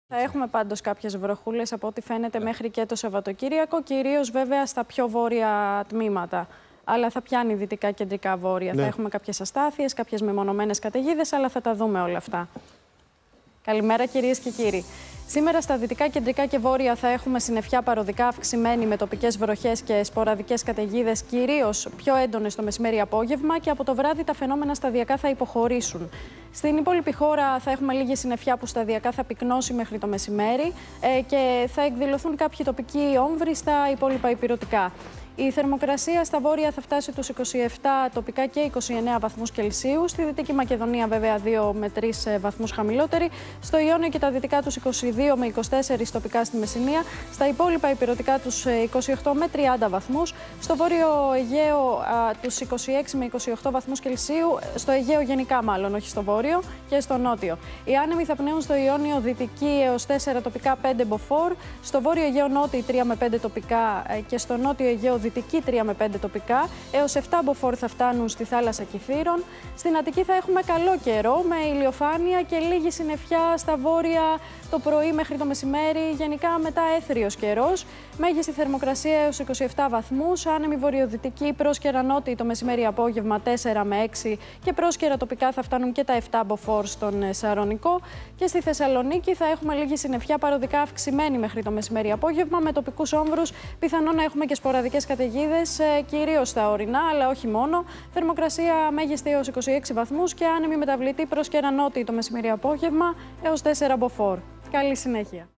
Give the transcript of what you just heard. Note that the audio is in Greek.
Θα έχουμε πάντως κάποιες βροχούλες από ό,τι φαίνεται μέχρι και το Σαββατοκύριακο, κυρίως βέβαια στα πιο βόρεια τμήματα. Αλλά θα πιάνει δυτικά κεντρικά βόρεια. Θα έχουμε κάποιες αστάθειες, κάποιες μεμονωμένες καταιγίδες, αλλά θα τα δούμε όλα αυτά. Καλημέρα κυρίες και κύριοι. Σήμερα στα δυτικά, κεντρικά και βόρεια θα έχουμε συννεφιά παροδικά αυξημένη με τοπικές βροχές και σποραδικές καταιγίδες, κυρίως πιο έντονες το μεσημέρι-απόγευμα, και από το βράδυ τα φαινόμενα σταδιακά θα υποχωρήσουν. Στην υπόλοιπη χώρα θα έχουμε λίγη συννεφιά που σταδιακά θα πυκνώσει μέχρι το μεσημέρι και θα εκδηλωθούν κάποιοι τοπικοί όμβροι στα υπόλοιπα ηπειρωτικά. Η θερμοκρασία στα βόρεια θα φτάσει τους 27 τοπικά και 29 βαθμούς Κελσίου. Στη Δυτική Μακεδονία βέβαια 2 με 3 βαθμούς χαμηλότερη. Στο Ιόνιο και τα δυτικά τους 22 με 24 τοπικά στη Μεσσηνία. Στα υπόλοιπα ηπειρωτικά τους 28 με 30 βαθμούς. Στο Βόρειο Αιγαίο τους 26 με 28 βαθμούς Κελσίου. Στο Αιγαίο γενικά μάλλον, όχι στο Βόρειο, και στο Νότιο. Οι άνεμοι θα πνέουν στο Ιόνιο δυτική έως 4 τοπικά 5 μποφόρ. Στο Βόρειο Αιγαίο νότιοι 3 με 5 τοπικά και στο Νότιο Αιγαίο δυτική 3 με 5 τοπικά, έως 7 μποφόρ θα φτάνουν στη θάλασσα Κυθύρων. Στην Αττική θα έχουμε καλό καιρό με ηλιοφάνεια και λίγη συννεφιά στα βόρεια το πρωί μέχρι το μεσημέρι. Γενικά μετά έθριος καιρός. Μέγιστη θερμοκρασία έως 27 βαθμούς. Άνεμη βορειοδυτική, πρόσκαιρα νότιοι το μεσημέρι απόγευμα 4 με 6 και πρόσκαιρα τοπικά θα φτάνουν και τα 7 μποφόρ στον Σαρονικό. Και στη Θεσσαλονίκη θα έχουμε λίγη συννεφιά παροδικά αυξημένη μέχρι το μεσημέρι απόγευμα με τοπικούς όμβρους. Πιθανόν να έχουμε και σποραδικές καταιγίδες, κυρίως στα ορεινά, αλλά όχι μόνο. Θερμοκρασία μέγιστη έως 26 βαθμούς και άνεμη μεταβλητή πρόσκαιρα νότιοι το μεσημέρι απόγευμα έως 4 μποφόρ. Καλή συνέχεια.